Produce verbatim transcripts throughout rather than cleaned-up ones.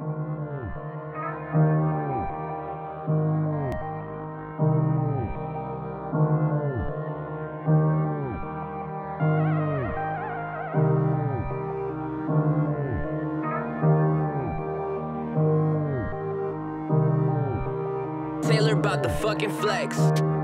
Taylor about the fucking flex.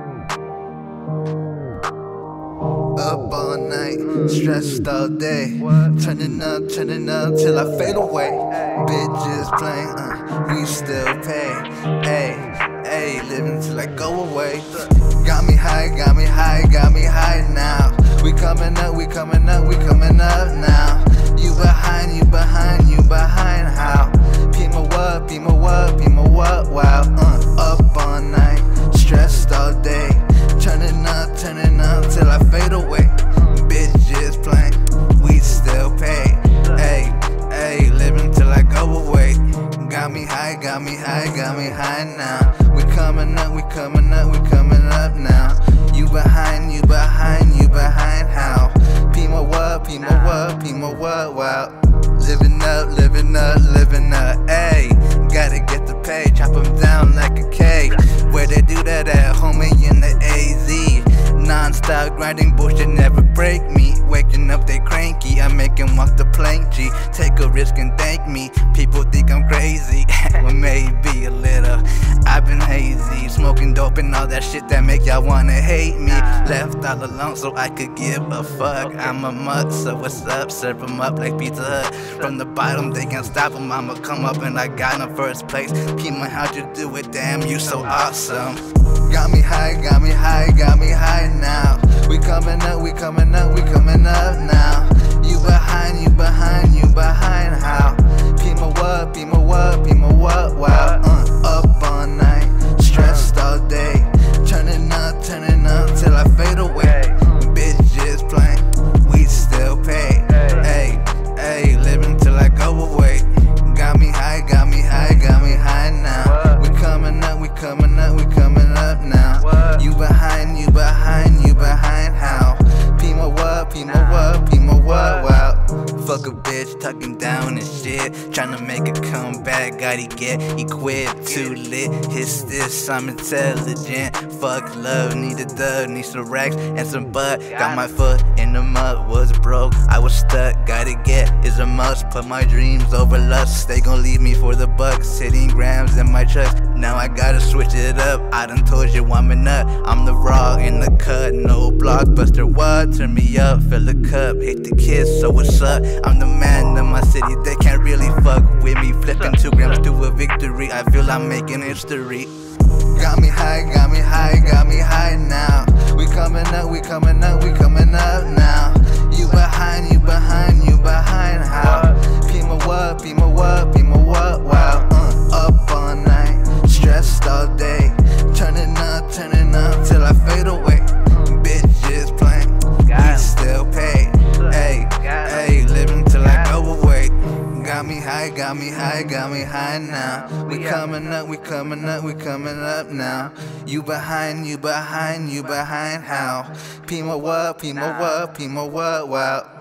Up all night, stressed all day. Turning up, turning up till I fade away. Bitches playing, uh, we still pay. Ayy, ayy, living till I go away. Got me high, got me high, got me high now. We coming up, we coming up, we coming up now. You behind, you behind, you behind, how? Pima what, Pima what, Pima what, wow. Uh, up all night, stressed all day. Turning up, turning up till I fade away. Bitches playing, we still pay. Ayy, ayy, living till I go away. Got me high, got me high, got me high now. We coming up, we coming up, we coming up now. You behind, you behind, you behind, how? Pima what, Pima what, Pima what, wow. Living up, living up, living up, ayy. Gotta get the pay, chop them down like a cake. Where they do that at, homie, in the A Z. Non-stop grinding, bullshit never break me. Waking up, they cranky, I make them walk the plank, G. Take a risk and thank me, people think I'm crazy. Well, maybe a little, I've been hazy. Smoking dope and all that shit that make y'all wanna hate me. Left all alone so I could give a fuck. I'm a mutt, so what's up? Serve them up like Pizza Hut. From the bottom, they can't stop them, I'ma come up and I got in first place. Pima, how'd you do it? Damn, you so awesome. Got me high, got me high, got me high now. We coming up, we coming up, we coming up now. You behind, you behind, you behind, how? Pima what, Pima what, Pima what, wow. Uh, up all night, stressed all day. Turning up, turning up till I fade away. Bitches playing, we still pay. Ayy, ayy, living till I go away. Got me high, got me high, got me high now. We coming up, we coming up, we coming up now. You behind, you behind, you behind, how? Pima what, Pima what, Pima what, wow. Fuck a bitch, talking down and shit. Tryna make a comeback, gotta get equipped, too lit. Hits this, I'm intelligent. Fuck love, need a dub, need some racks and some butt. Got my foot in the mud, was broke, I was stuck. Gotta get, is a must, put my dreams over lust. They gon' leave me for the bucks, hitting grams in my chest. Now I gotta switch it up, I done told you I'm a nut. I'm the raw in the cut, no blockbuster, what? Turn me up, fill the cup, hate the kiss, so what's up? I'm the man of my city, they can't really fuck with me. Flipping two grams to a victory, I feel I'm making history. Got me high, got me high, got me high now. We coming up, we coming up, we coming up now. You behind, you behind, you behind, how? Pima what, Pima what, Pima what, wow. Uh, up all night, stressed all day. Turning up, turning up till I fade away. Bitches playing, we still pay. Ayy, ayy, living till I go away. Got me high, got me high, got me high now. We coming up, we coming up, we coming up now. You behind, you behind, you behind, how? Pima what, Pima what, Pima what, wow.